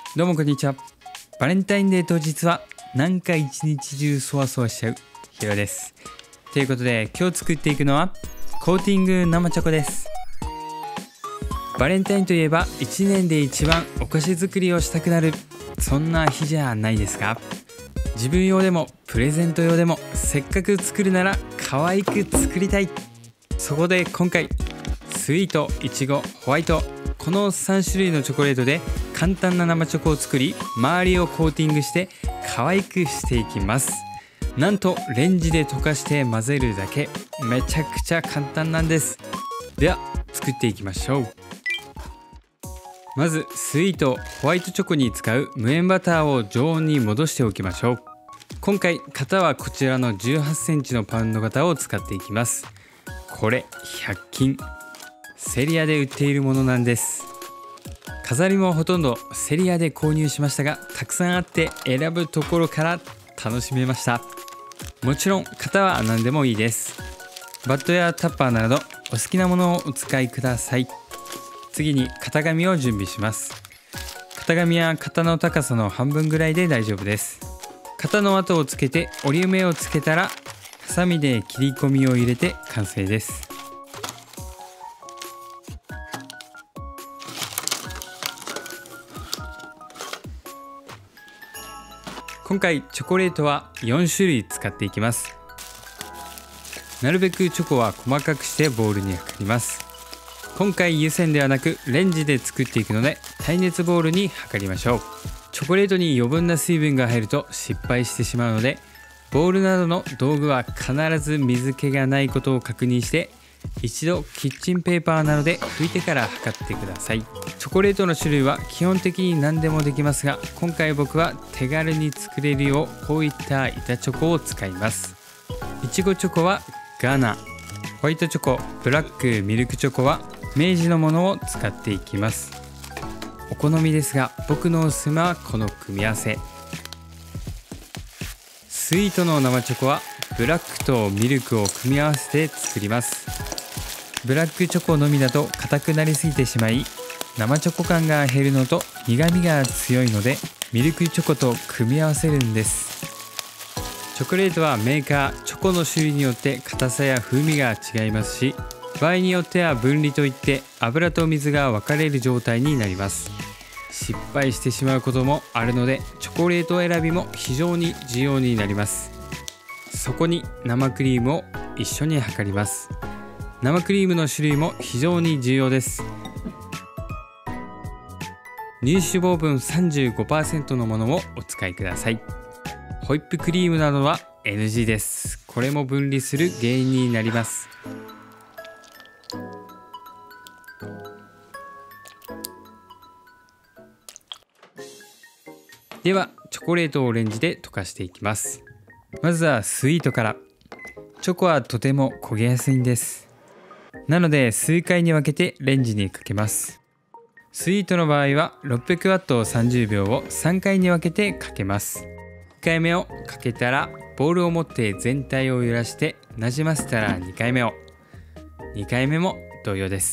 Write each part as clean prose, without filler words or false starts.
どうもこんにちは。バレンタインデー当日はなんか一日中そわそわしちゃうヒロです。ということで今日作っていくのはコーティング生チョコです。バレンタインといえば1年で一番お菓子作りをしたくなる、そんな日じゃないですか。自分用でもプレゼント用でもせっかく作るなら可愛く作りたい。そこで今回スイート、いちご、ホワイト、この3種類のチョコレートで簡単な生チョコを作り、周りをコーティングして可愛くしていきます。なんとレンジで溶かして混ぜるだけ、めちゃくちゃ簡単なんです。では作っていきましょう。まずスイート、ホワイトチョコに使う無塩バターを常温に戻しておきましょう。今回型はこちらの18センチのパウンド型を使っていきます。これ100均セリアで売っているものなんです。飾りもほとんどセリアで購入しましたが、たくさんあって選ぶところから楽しめました。もちろん型は何でもいいです。バットやタッパーなどお好きなものをお使いください。次に型紙を準備します。型紙は型の高さの半分ぐらいで大丈夫です。型の跡をつけて折り目をつけたらハサミで切り込みを入れて完成です。今回チョコレートは4種類使っていきます。なるべくチョコは細かくしてボウルに量ります。今回湯煎ではなくレンジで作っていくので耐熱ボウルに量りましょう。チョコレートに余分な水分が入ると失敗してしまうので、ボウルなどの道具は必ず水気がないことを確認して、一度キッチンペーパーなどで拭いてから測ってください。チョコレートの種類は基本的に何でもできますが、今回僕は手軽に作れるようこういった板チョコを使います。いちごチョコはガナ、ホワイトチョコ、ブラックミルクチョコは明治のものを使っていきます。お好みですが僕のおすすめはこの組み合わせ。スイートの生チョコはブラックとミルクを組み合わせて作ります。ブラックチョコのみだと硬くなりすぎてしまい、生チョコ感が減るのと苦みが強いのでミルクチョコと組み合わせるんです。チョコレートはメーカー、チョコの種類によって硬さや風味が違いますし、場合によっては分離といって油と水が分かれる状態になります。失敗してしまうこともあるのでチョコレート選びも非常に重要になります。そこに生クリームを一緒に量ります。生クリームの種類も非常に重要です。乳脂肪分 35% のものをお使いください。ホイップクリームなどは NG です。これも分離する原因になります。ではチョコレートをレンジで溶かしていきます。まずはスイートから。チョコはとても焦げやすいんです。なので数回に分けてレンジにかけます。スイートの場合は 600W を30秒を3回に分けてかけます。1回目をかけたらボウルを持って全体を揺らしてなじませたら2回目を、2回目も同様です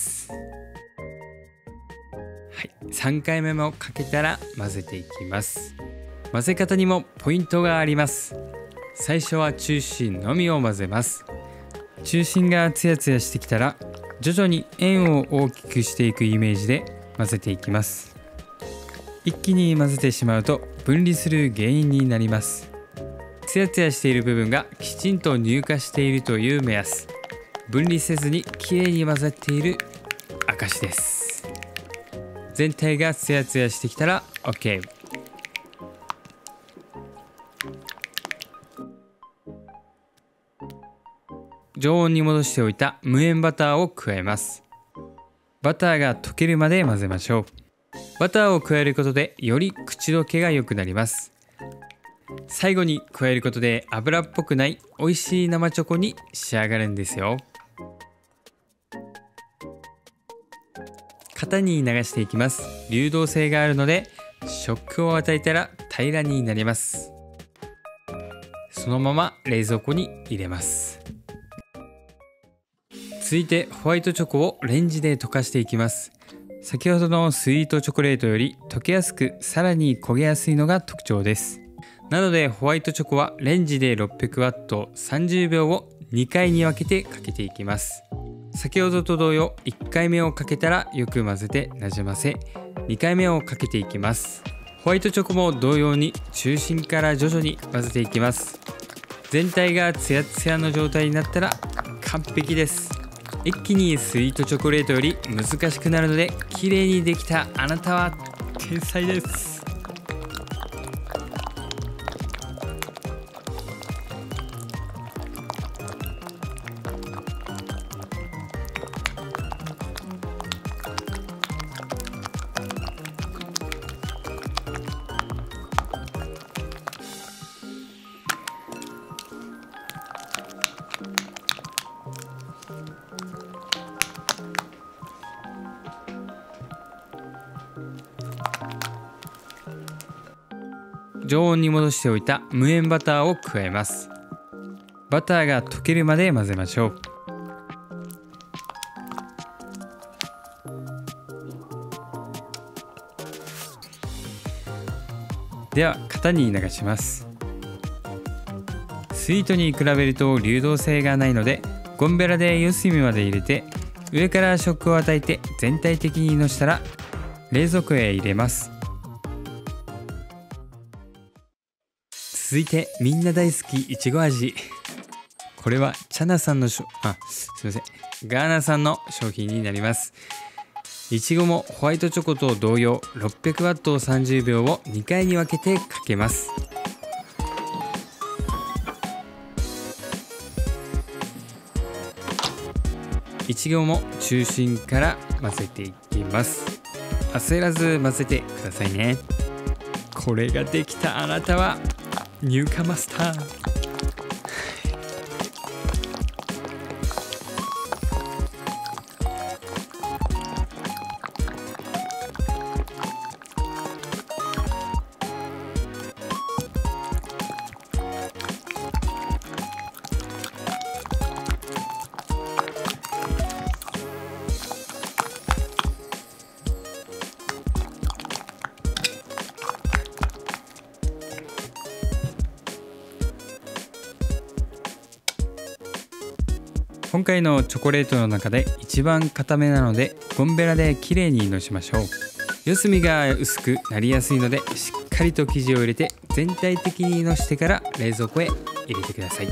。3回目もかけたら混ぜていきます。混ぜ方にもポイントがあります。最初は中心のみを混ぜます。中心がツヤツヤしてきたら徐々に円を大きくしていくイメージで混ぜていきます。一気に混ぜてしまうと分離する原因になります。ツヤツヤしている部分がきちんと乳化しているという目安。分離せずにきれいに混ざっている証です。全体がツヤツヤしてきたら OK。 常温に戻しておいた無塩バターを加えます。バターが溶けるまで混ぜましょう。バターを加えることでより口どけが良くなります。最後に加えることで油っぽくない美味しい生チョコに仕上がるんですよ。型に流していきます。流動性があるので食を与えたら平らになります。そのまま冷蔵庫に入れます。続いてホワイトチョコをレンジで溶かしていきます。 先ほどのスイートチョコレートより溶けやすく、さらに焦げやすいのが特徴です。なのでホワイトチョコはレンジで 600W30 秒を2回に分けてかけていきます。先ほどと同様、1回目をかけたらよく混ぜてなじませ、2回目をかけていきます。ホワイトチョコも同様に中心から徐々に混ぜていきます。全体がツヤツヤの状態になったら完璧です。一気にスイートチョコレートより難しくなるので、綺麗にできたあなたは天才です。常温に戻しておいた無塩バターを加えます。バターが溶けるまで混ぜましょう。では型に流します。スイートに比べると流動性がないので、ゴンベラで四隅まで入れて、上から食を与えて全体的にのしたら冷蔵庫へ入れます。続いてみんな大好きいちご味。これはチャナさんのガーナさんの商品になります。いちごもホワイトチョコと同様 600W を30秒を2回に分けてかけます。いちごも中心から混ぜていきます。焦らず混ぜてくださいね。これができたあなたは乳化マスター。今回のチョコレートの中で一番固めなので、ゴンベラできれいにのしましょう。四隅が薄くなりやすいので、しっかりと生地を入れて全体的にのしてから冷蔵庫へ入れてください。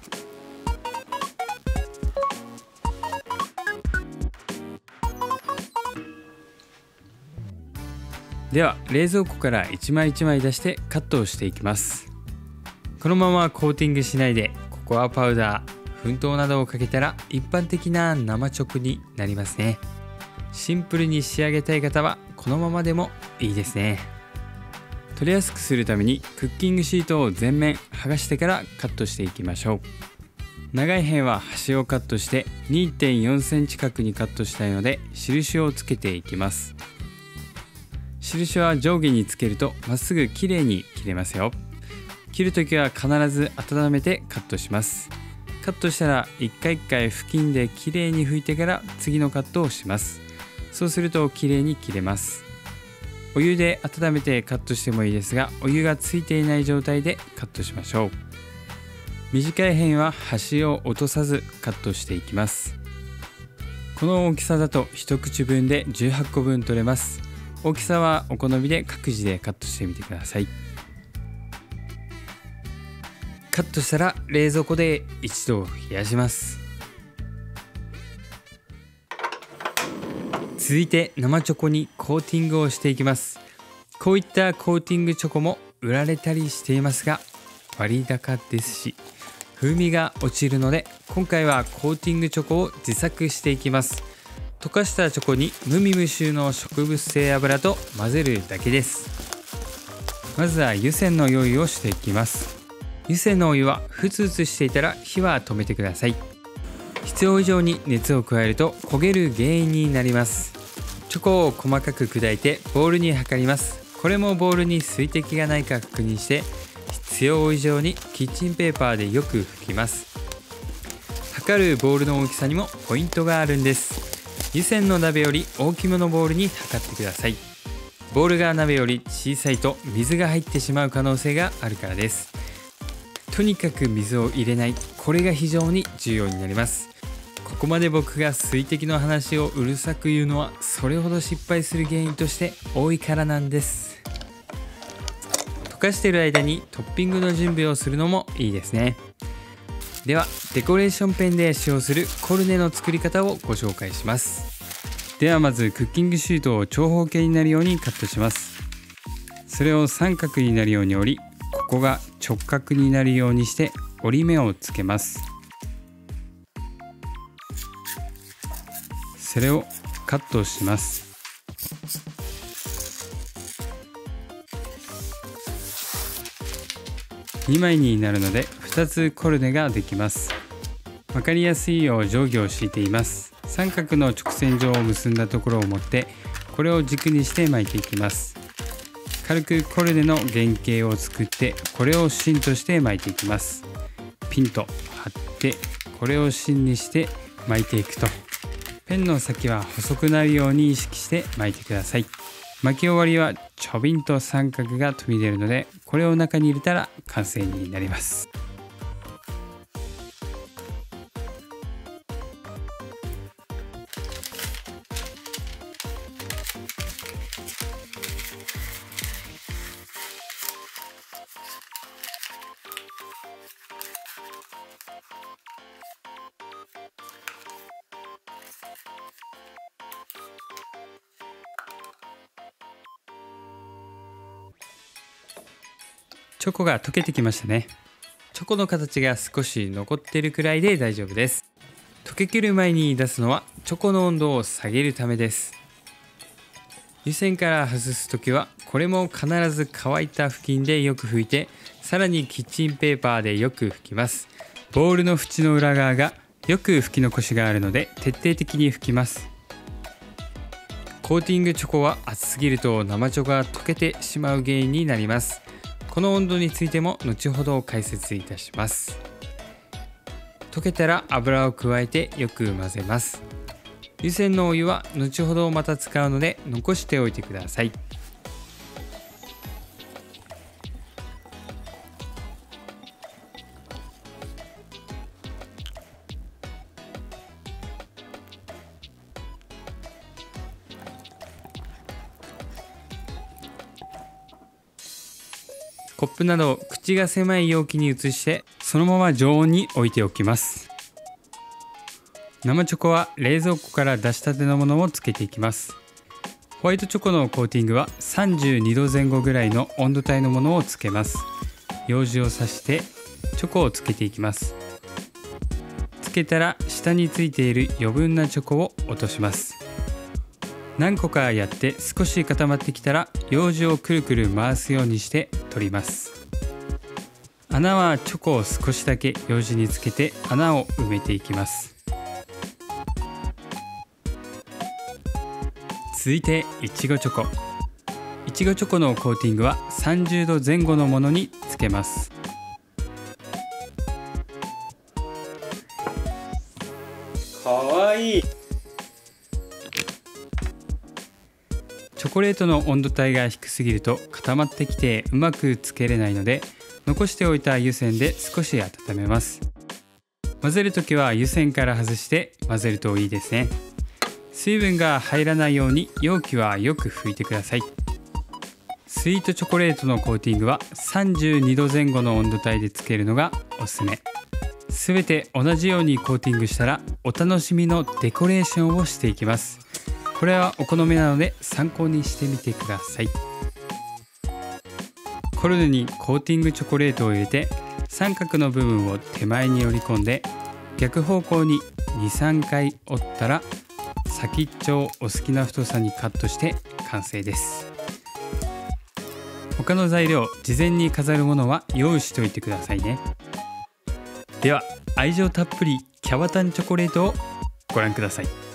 では冷蔵庫から1枚1枚出してカットをしていきます。このままコーティングしないでココアパウダー、粉糖などをかけたら一般的な生チョコになりますね。シンプルに仕上げたい方はこのままでもいいですね。取りやすくするためにクッキングシートを全面剥がしてからカットしていきましょう。長い辺は端をカットして 2.4 センチ角にカットしたいので、印をつけていきます。印は上下につけるとまっすぐきれいに切れますよ。切るときは必ず温めてカットします。カットしたら一回一回布巾できれいに拭いてから次のカットをします。そうするときれいに切れます。お湯で温めてカットしてもいいですが、お湯がついていない状態でカットしましょう。短い辺は端を落とさずカットしていきます。この大きさだと一口分で18個分取れます。大きさはお好みで各自でカットしてみてください。カットしたら冷蔵庫で一度冷やします。続いて生チョコにコーティングをしていきます。こういったコーティングチョコも売られたりしていますが、割高ですし風味が落ちるので、今回はコーティングチョコを自作していきます。溶かしたチョコに無味無臭の植物性油と混ぜるだけです。まずは湯煎の用意をしていきます。湯煎のお湯はふつふつしていたら火は止めてください。必要以上に熱を加えると焦げる原因になります。チョコを細かく砕いてボウルに量ります。これもボウルに水滴がないか確認して、必要以上にキッチンペーパーでよく拭きます。測るボウルの大きさにもポイントがあるんです。 湯煎の鍋より大きめのボウルに測ってください。ボウルが鍋より小さいと水が入ってしまう可能性があるからです。とにかく水を入れない、これが非常に重要になります。ここまで僕が水滴の話をうるさく言うのは、それほど失敗する原因として多いからなんです。溶かしている間にトッピングの準備をするのもいいですね。ではデコレーションペンで使用するコルネの作り方をご紹介します。ではまずクッキングシートを長方形になるようにカットします。それを三角になるように折り、ここが直角になるようにして折り目をつけます。それをカットします。2枚になるので2つコルネができます。わかりやすいよう定規を敷いています。三角の直線状を結んだところを持って、これを軸にして巻いていきます。軽くコルネの原型を作って、これを芯として巻いていきます。ピンと張ってこれを芯にして巻いていくと、ペンの先は細くなるように意識して巻いてください。巻き終わりはちょびんと三角が飛び出るので、これを中に入れたら完成になります。チョコが溶けてきましたね。チョコの形が少し残っているくらいで大丈夫です。溶けきる前に出すのはチョコの温度を下げるためです。湯煎から外すときはこれも必ず乾いた布巾でよく拭いて、さらにキッチンペーパーでよく拭きます。ボウルの縁の裏側がよく拭き残しがあるので徹底的に拭きます。コーティングチョコは熱すぎると生チョコが溶けてしまう原因になります。この温度についても後ほど解説いたします。溶けたら油を加えてよく混ぜます。湯煎のお湯は後ほどまた使うので残しておいてください。コップなど口が狭い容器に移して、そのまま常温に置いておきます。生チョコは冷蔵庫から出したてのものをつけていきます。ホワイトチョコのコーティングは32度前後ぐらいの温度帯のものをつけます。楊枝を刺してチョコをつけていきます。つけたら下についている余分なチョコを落とします。何個かやって少し固まってきたら、楊枝をくるくる回すようにして取ります。穴はチョコを少しだけ楊枝につけて穴を埋めていきます。続いていちごチョコ。いちごチョコのコーティングは30度前後のものにつけます。かわいい。チョコレートの温度帯が低すぎると固まってきてうまくつけれないので、残しておいた湯煎で少し温めます。混ぜるときは湯煎から外して混ぜるといいですね。水分が入らないように容器はよく拭いてください。スイートチョコレートのコーティングは32度前後の温度帯でつけるのがおすすめ。すべて同じようにコーティングしたら、お楽しみのデコレーションをしていきます。これはお好みなので参考にしてみてください。コルネにコーティングチョコレートを入れて、三角の部分を手前に折り込んで逆方向に 2,3 回折ったら、先っちょをお好きな太さにカットして完成です。他の材料、事前に飾るものは用意しておいてくださいね。では愛情たっぷりキャバタンチョコレートをご覧ください。